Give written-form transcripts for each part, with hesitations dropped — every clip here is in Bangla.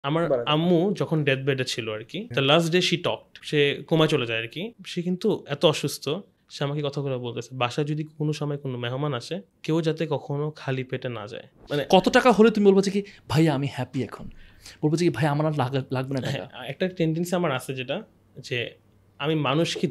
আমার আম্মু যখন ডেথ বেডে ছিল আর কি, the last day she talked, সে কোমায় চলে যায় আর কি। সে কিন্তু এত অসুস্থ, সে আমাকে কথাগুলো বলতেছে, বাসায় যদি কোনো সময় কোনো মেহমান আসে, কেউ যাতে কখনো খালি পেটে না যায়। মানে কত টাকা হলে তুমি বলবো যে কি ভাইয়া আমি হ্যাপি, এখন বলবো যে কি ভাই আমার আর লাগবে না টাকা? একটা টেন্ডেন্সি আমার আছে যেটা, যে আমি মানুষকে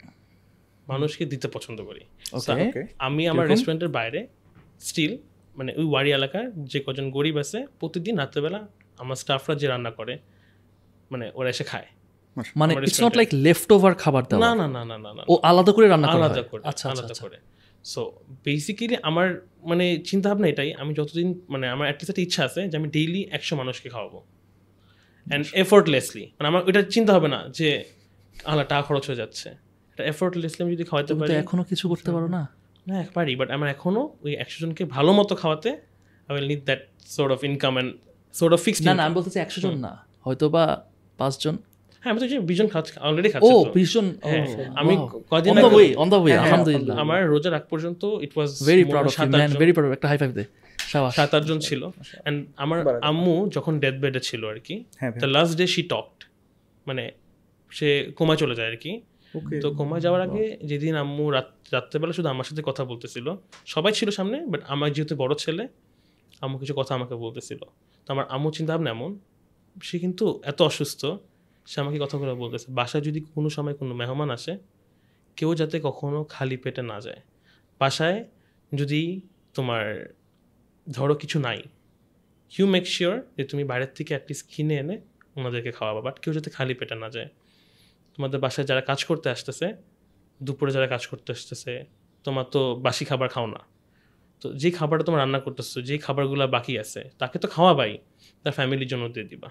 দিতে পছন্দ করি। আমি আমার রেস্টুরেন্টের বাইরে স্টিল মানে ওই ওয়ারি এলাকার যে কজন গরিব আছে, প্রতিদিন রাত্রেবেলা আমার স্টাফরা যে রান্না করে, মানে ওরা এসে খায়। মানে it's not like leftover খাবার দাও? না না না না না না, ও আলাদা করে রান্না করে, আলাদা করে, আলাদা করে। সো বেসিক্যালি আমার মানে চিন্তা ভাবনা এটাই, আমি যতদিন মানে আমার অ্যাটলিস্ট একটা ইচ্ছা আছে যে আমি ডেইলি 100 মানুষকে খাওয়াবো অ্যান্ড এফোর্টলেসলি। মানে আমার ওইটা চিন্তা হবে না যে টাকা খরচ হয়ে যাচ্ছে, এটা এফোর্টলেসলি আমি যদি খাওয়াতে পারি। এখনো কিছু করতে পারো না? না পারি, বাট আমার এখনো ওই 100 জনকে ভালো মতো খাওয়াতে I will need that sort of income and sort of fixed. না না, আমি বলতেছি 100 জন না, হয়তো বা 5 জন। হ্যাঁ, আমি তো 20 জন অলরেডি খাচ্ছি। ও 20 জন। আমি কদিন অন দ্য ওয়ে আলহামদুলিল্লাহ। আমার রোজার আগ পর্যন্ত it was very proud of you man, very proud. একটা হাই ফাইভ দে। 7-8 জন ছিল। এন্ড আমার আম্মু যখন ডেথ বেডে ছিল আর কি, the last day she talked, মানে সে কোমায় চলে যায় আর কি। তো কোমায় যাওয়ার আগে যেদিন আম্মু রাত্রেবেলা শুধু আমার সাথে কথা বলতেছিল, সবাই ছিল সামনে, বাট আমার যেহেতু বড় ছেলে, আম্মু কিছু কথা আমাকে বলতেছিল। তো আমার আম্মু চিন্তা ভাবনা এমন, সে কিন্তু এত অসুস্থ, সে আমাকে কথাগুলো বলতেছে, বাসায় যদি কোনো সময় কোনো মেহমান আসে, কেউ যাতে কখনো খালি পেটে না যায়। বাসায় যদি তোমার ধরো কিছু নাই, ইউ মেক শিওর যে তুমি বাইরের থেকে অ্যাটলিস্ট কিনে এনে ওনাদেরকে খাওয়াবা, বাট কেউ যাতে খালি পেটে না যায়। তোমাদের বাসায় যারা কাজ করতে আসতেছে, দুপুরে যারা কাজ করতে আসতেছে, তোমার তো বাসি খাবার খাও না, তো যে খাবারটা তোমার রান্না করতেছো, যে খাবারগুলো বাকি আছে, তাকে তো খাওয়াবাই, তার ফ্যামিলির জন্য দিয়ে দিবা।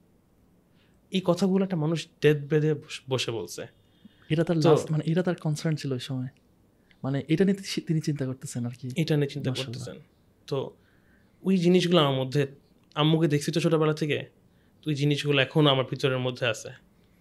এই কথাগুলো একটা মানুষ ডেথ বেডে বসে বলছে। এটা তার লাস্ট, মানে এটা তার কনসার্ন ছিল ওই সময়, মানে এটা নিয়ে তিনি চিন্তা করতেছেন আর কি, এটা নিয়ে চিন্তা করতেছেন। তো ওই জিনিসগুলো আমার মধ্যে, আম্মুকে দেখছি তো ছোটোবেলা থেকে, তো ওই জিনিসগুলো এখনও আমার ভিতরের মধ্যে আছে।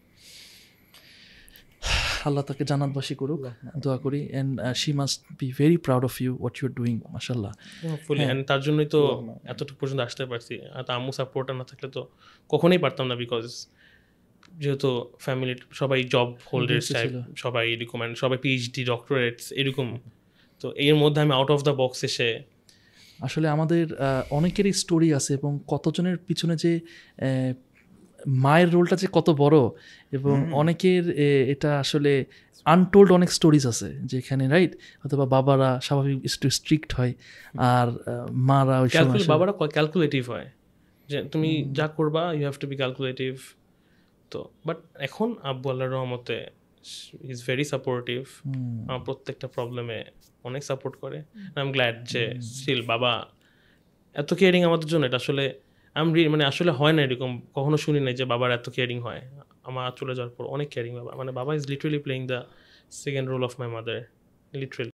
আল্লাহ তাকে জান্নাতবাসী করুক, দোয়া করি। And she must be very proud of you what you are doing, মাশাআল্লাহ। অ্যান্ড তার জন্যই তো এতটুকু পর্যন্ত আসতে পারছি। আর আম্মু সাপোর্টার না থাকলে তো কখনোই পারতাম না, বিকজ যেহেতু ফ্যামিলির সবাই জব হোল্ডার্স টাইপ, সবাই এরকম, সবাই পিএইচডি ডক্টরেটস এরকম। তো এর মধ্যে আমি আউট অফ দ্য বক্স এসে, আসলে আমাদের অনেকেরই স্টোরি আছে, এবং কতজনের পিছনে যে মায়ের রোলটা যে কত বড়, এবং অনেকের এটা আসলে আনটোল্ড অনেক স্টোরিজ আছে যেখানে, রাইট, অথবা বাবারা স্বাভাবিক একটু স্ট্রিক্ট হয়, আর মারা ওই সময় বাবারা ক্যালকুলেটিভ হয়, যে তুমি যা করবা you have to be calculative. তো বাট এখন আব্বু আল্লাহর রহমতে ইজ ভেরি সাপোর্টিভ, আমার প্রত্যেকটা প্রবলেমে অনেক সাপোর্ট করে। আই এম গ্ল্যাড যে স্টিল বাবা এত কেয়ারিং আমাদের জন্য। এটা আসলে মানে আসলে হয় না এরকম, কখনো শুনি নাই যে বাবার এত কেয়ারিং হয়। আমার চলে যাওয়ার পর অনেক কেয়ারিং বাবা, মানে বাবা is literally playing the second role of my mother, literally.